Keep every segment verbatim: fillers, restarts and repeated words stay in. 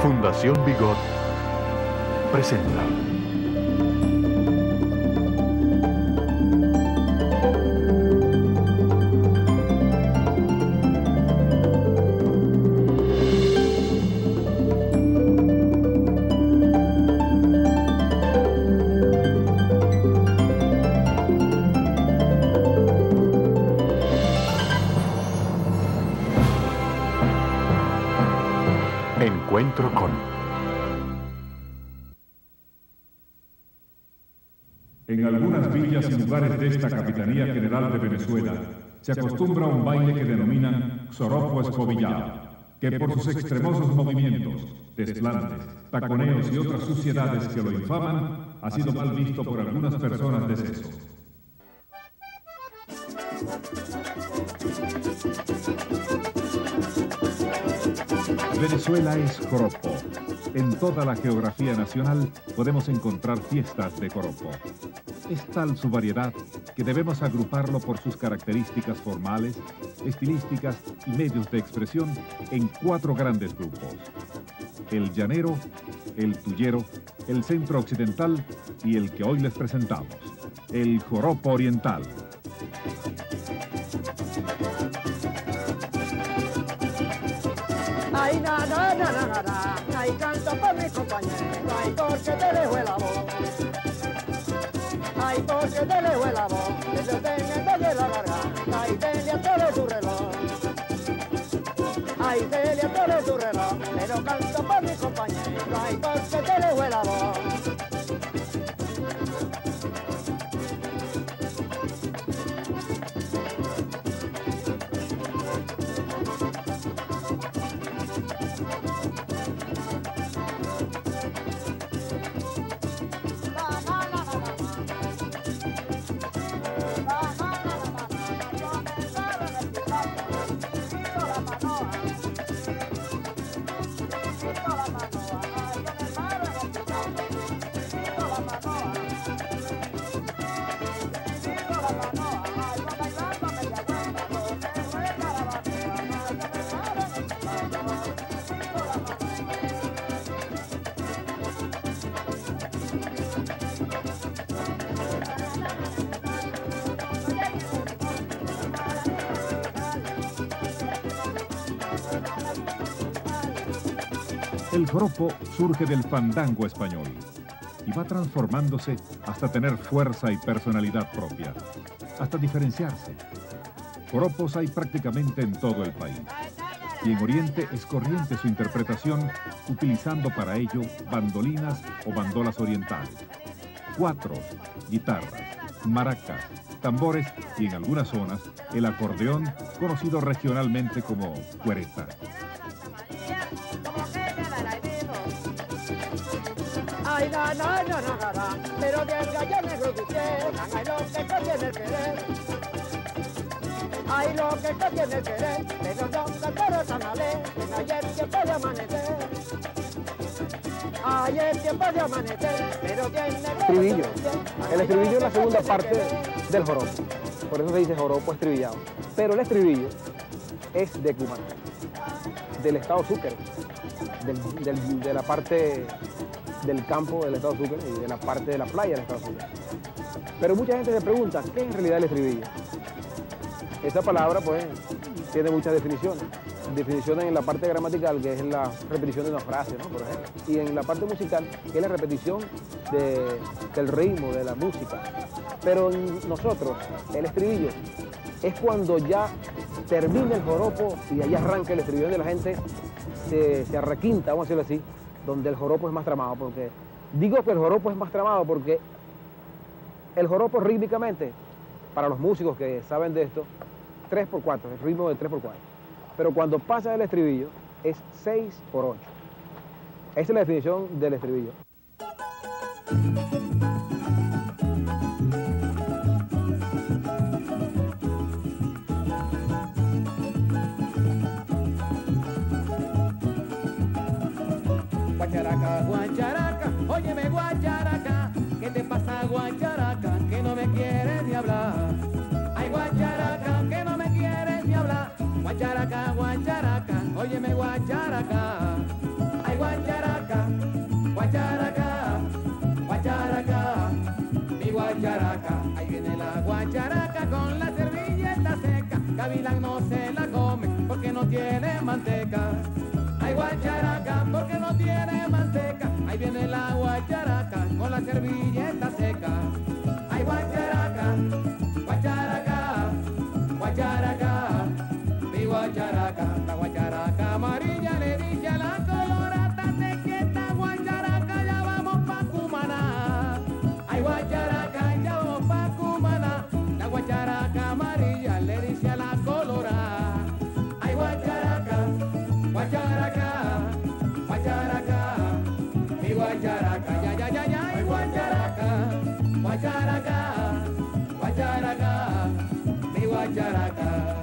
Fundación Bigot presenta. Encuentro con... En algunas villas y lugares de esta Capitanía General de Venezuela se acostumbra a un baile que denominan Xoropo Escobillado, que por sus extremosos movimientos, desplantes, taconeos y otras suciedades que lo infaman, ha sido mal visto por algunas personas de sexo. Venezuela es joropo. En toda la geografía nacional podemos encontrar fiestas de joropo. Es tal su variedad que debemos agruparlo por sus características formales, estilísticas y medios de expresión en cuatro grandes grupos: el llanero, el tuyero, el centro occidental y el que hoy les presentamos, el joropo oriental. Ay, na, na, na, na, na, na, ay, canto por mi compañero, ay, porque te dejo el amor. Ay, porque te dejo el amor, que yo tengo de la garganta, ay, Delia, todo tu reloj. Ay, Delia, todo tu reloj, pero canto por mi compañero, ay, porque te dejo el amor. El joropo surge del fandango español y va transformándose hasta tener fuerza y personalidad propia, hasta diferenciarse. Joropos hay prácticamente en todo el país, y en Oriente es corriente su interpretación utilizando para ello bandolinas o bandolas orientales, cuatros, guitarras, maracas, tambores y en algunas zonas el acordeón, conocido regionalmente como cuereta. Ay, na, na, na, na, na, na, pero del gallo negro de usted, ay, lo que contiene el querer. Ay, lo que contiene el querer, pero no cantara tan alegre, en ayer tiempo de amanecer. Ayer tiempo de amanecer, pero tiene... Estribillo. El estribillo es la segunda parte del joropo. Por eso se dice joropo estribillado. Pero el estribillo es de Cumaná, del estado Sucre, del, del, de la parte del campo del estado Sucre y de la parte de la playa del estado Sucre. Pero mucha gente se pregunta, ¿qué es en realidad el estribillo? Esa palabra, pues, tiene muchas definiciones. Definiciones en la parte gramatical, que es la repetición de una frase, ¿no? Por ejemplo. Y en la parte musical, que es la repetición de, del ritmo, de la música. Pero en nosotros, el estribillo es cuando ya termina el joropo y ahí arranca el estribillo de la gente, se, se arrequinta, vamos a decirlo así, donde el joropo es más tramado. Porque digo que el joropo es más tramado porque el joropo rítmicamente, para los músicos que saben de esto, tres por cuatro, el ritmo de tres por cuatro. Pero cuando pasa el estribillo, es seis por ocho. Esa es la definición del estribillo. Guacharaca, guacharaca, óyeme guacharaca, ¿qué te pasa guacharaca? Que no me quieres ni hablar. Ay guacharaca, que no me quieres ni hablar. Guacharaca, guacharaca, óyeme guacharaca. Ay guacharaca. gavilán no se la come porque no tiene manteca. Ay, guacharaca, porque no tiene manteca. Ahí viene la guacharaca con la servilleta seca. Ay, guacharaca, guacharaca, guacharaca, mi guacharaca, la guacharaca amarilla le dice a la colorata de que esta guacharaca ya vamos pa' Cumaná. Ay, guacharaca, ya vamos pa' Cumaná. La guacharaca amarilla le dice a la colorada. Ay, guacharaca, guacharaca, guacharaca, mi guacharaca, ya, ya, ya, ya, ay, guacharaca, guacharaca, guacharaca, mi guacharaca.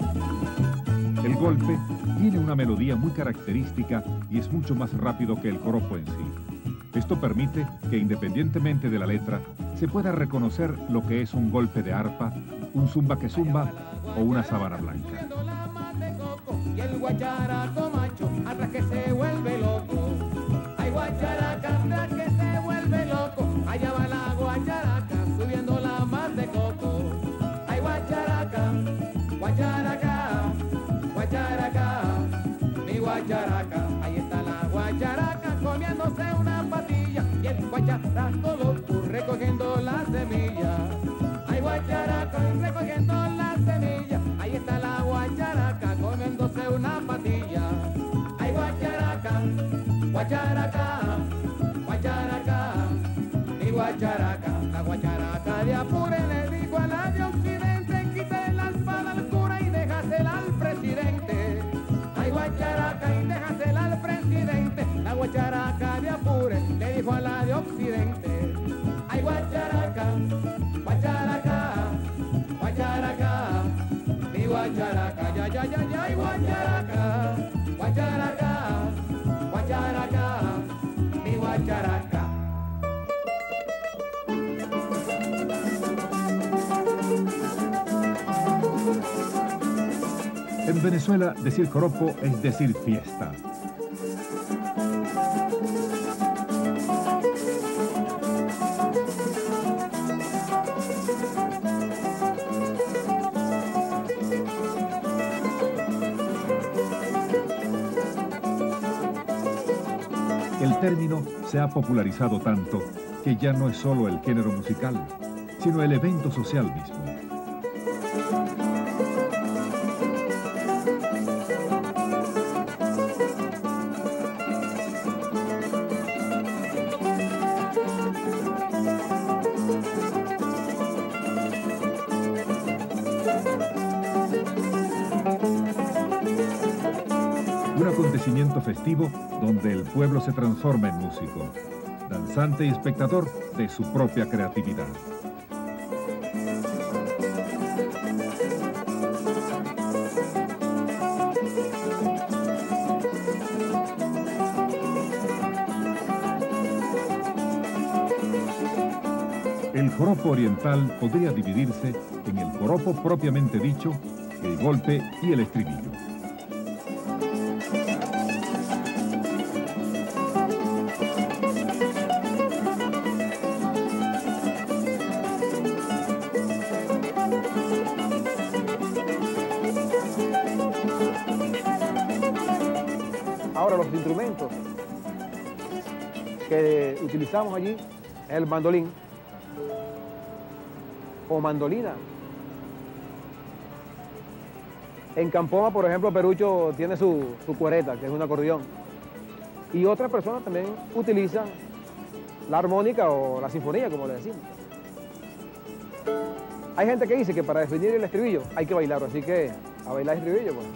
El golpe tiene una melodía muy característica y es mucho más rápido que el joropo en sí. Esto permite que, independientemente de la letra, se pueda reconocer lo que es un golpe de arpa, un zumba que zumba o una sábana blanca. Y el guacharaco macho, atrás que se vuelve loco. Ay, guacharaca, atrás que se vuelve loco. Allá va la guacharaca, subiendo la más de coco. Ay, guacharaca, guacharaca, guacharaca, mi guacharaca. Ahí está la guacharaca comiéndose una patilla. Y el guacharaco loco recogiendo la semilla. Ay, guacharaca, recogiendo la semilla. Ahí está la guacharaca comiéndose una patilla. Ay, guacharaca, guacharaca, guacharaca, mi guacharaca. La guacharaca de Apure le dijo a la de Occidente: quite la espada al cura y déjasela al presidente. Ay, guacharaca, y déjasela al presidente. La guacharaca de Apure le dijo a la de Occidente: ay, guacharaca, guacharaca, guacharaca, mi guacharaca, ya, ya, ya, ya, ay, guacharaca, guacharaca, guacharaca, mi guacharaca. En Venezuela, decir joropo es decir fiesta. El término se ha popularizado tanto que ya no es solo el género musical, sino el evento social mismo. Un acontecimiento festivo donde el pueblo se transforma en músico, danzante y espectador de su propia creatividad. El joropo oriental podría dividirse en el joropo propiamente dicho, el golpe y el estribillo. Ahora, los instrumentos que utilizamos allí es el mandolín o mandolina. En Campoma, por ejemplo, Perucho tiene su, su cuereta, que es un acordeón. Y otras personas también utilizan la armónica o la sinfonía, como le decimos. Hay gente que dice que para definir el estribillo hay que bailarlo, así que a bailar el estribillo, pues.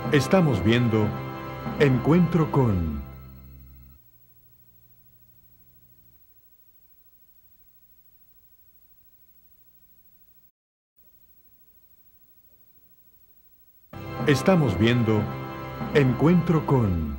Estamos viendo Encuentro con... Estamos viendo Encuentro con...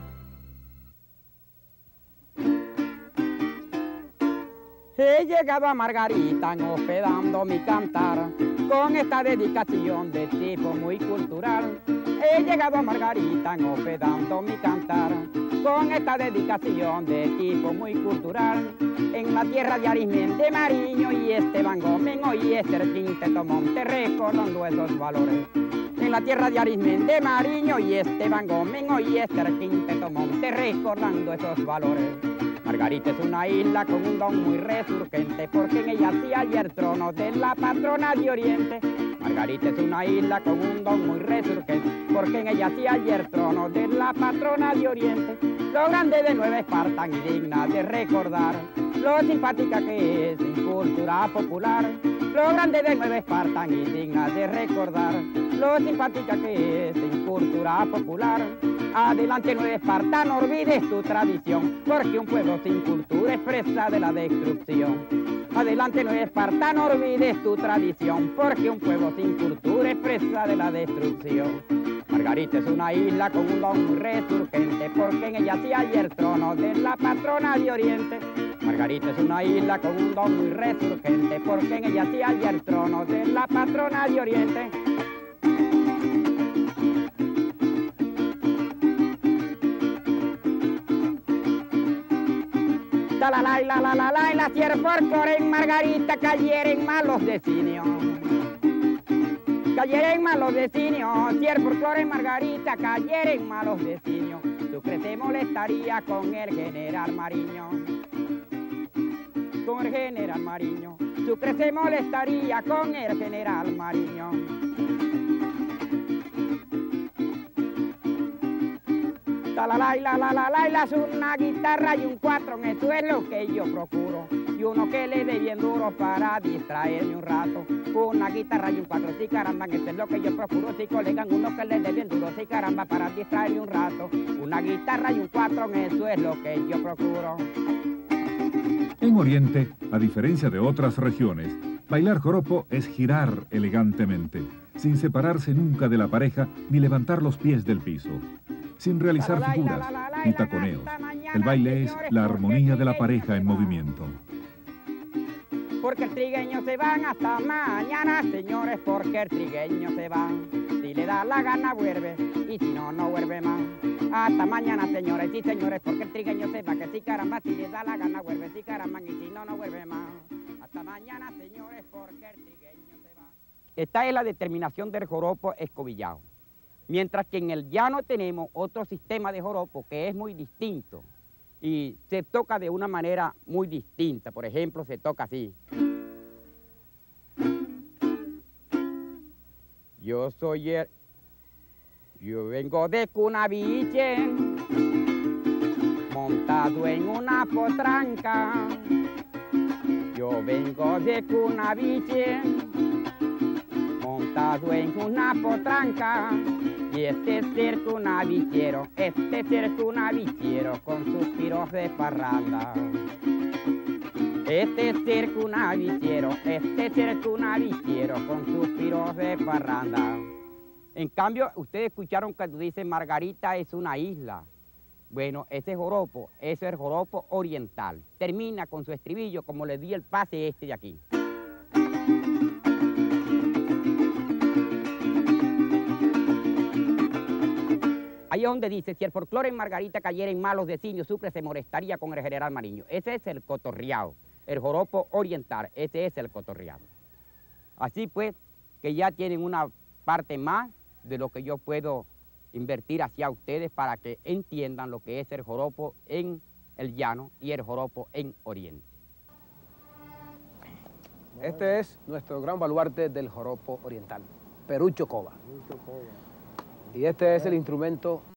He llegado a Margarita hospedando mi cantar con esta dedicación de tipo muy cultural. He llegado a Margarita hospedando mi cantar con esta dedicación de tipo muy cultural. En la tierra de Arismendi, Mariño y Esteban Gómez y Ester Quinteto Monte, recordando esos valores. En la tierra de Arismendi, Mariño y Esteban Gómez y Ester Quinteto Monte, recordando esos valores. Margarita es una isla con un don muy resurgente, porque en ella se halla el trono de la patrona de Oriente. Margarita es una isla con un don muy resurgente, porque en ella se halla el trono de la patrona de Oriente. Lo grande de Nueva Esparta y digna de recordar, lo simpática que es en cultura popular. Lo grande de Nueva Esparta y digna de recordar, lo simpática que es en cultura popular. Adelante Nueva Esparta, no olvides tu tradición, porque un pueblo sin cultura es presa de la destrucción. Adelante Nueva Esparta, no olvides tu tradición, porque un pueblo sin cultura es presa de la destrucción. Margarita es una isla con un don muy resurgente, porque en ella se halla el trono de la patrona de Oriente. Margarita es una isla con un don muy resurgente, porque en ella se halla el trono de la patrona de Oriente. La la la la la la la la tierra por core en Margarita cayeren malos designios. Cayeren malos designios, tierra por core en Margarita cayeren malos designios. Sucre se molestaría con el general Mariño. Con el general Mariño. Sucre se molestaría con el general Mariño. La la la la la la la la, una guitarra y un cuatro, eso es lo que yo procuro. Y uno que le dé bien duro para distraerme un rato. Una guitarra y un cuatro, sí caramba, eso es lo que yo procuro. Sí colegan, uno que le dé bien duro, sí caramba, para distraerme un rato. Una guitarra y un cuatro, eso es lo que yo procuro. En Oriente, a diferencia de otras regiones, bailar joropo es girar elegantemente, sin separarse nunca de la pareja ni levantar los pies del piso. Sin realizar figuras ni taconeos, el baile es la armonía de la pareja en movimiento. Porque el trigueño se van hasta mañana, señores, porque el trigueño se va. Si le da la gana vuelve, y si no, no vuelve más. Hasta mañana, señores, sí, señores, porque el trigueño se va, que si caramba, si le da la gana vuelve, si caramba, y si no, no vuelve más. Hasta mañana, señores, porque el trigueño se va. Esta es la determinación del joropo escobillado. Mientras que en el llano tenemos otro sistema de joropo que es muy distinto y se toca de una manera muy distinta. Por ejemplo, se toca así. Yo soy el... Yo vengo de Cunaviche, montado en una potranca. Yo vengo de Cunaviche, montado en una potranca. Y este cerco naviciero, este cerco naviciero con suspiros de parranda. Este cerco naviciero, este cerco naviciero con suspiros de parranda. En cambio, ustedes escucharon cuando dice Margarita es una isla. Bueno, ese joropo, ese es el joropo oriental. Termina con su estribillo como le di el pase este de aquí. Ahí es donde dice, si el folclore en Margarita cayera en malos designios, Sucre se molestaría con el general Mariño. Ese es el cotorreado, el joropo oriental, ese es el cotorreado. Así pues, que ya tienen una parte más de lo que yo puedo invertir hacia ustedes para que entiendan lo que es el joropo en el llano y el joropo en Oriente. Este es nuestro gran baluarte del joropo oriental, Perucho Coba. Y este es el instrumento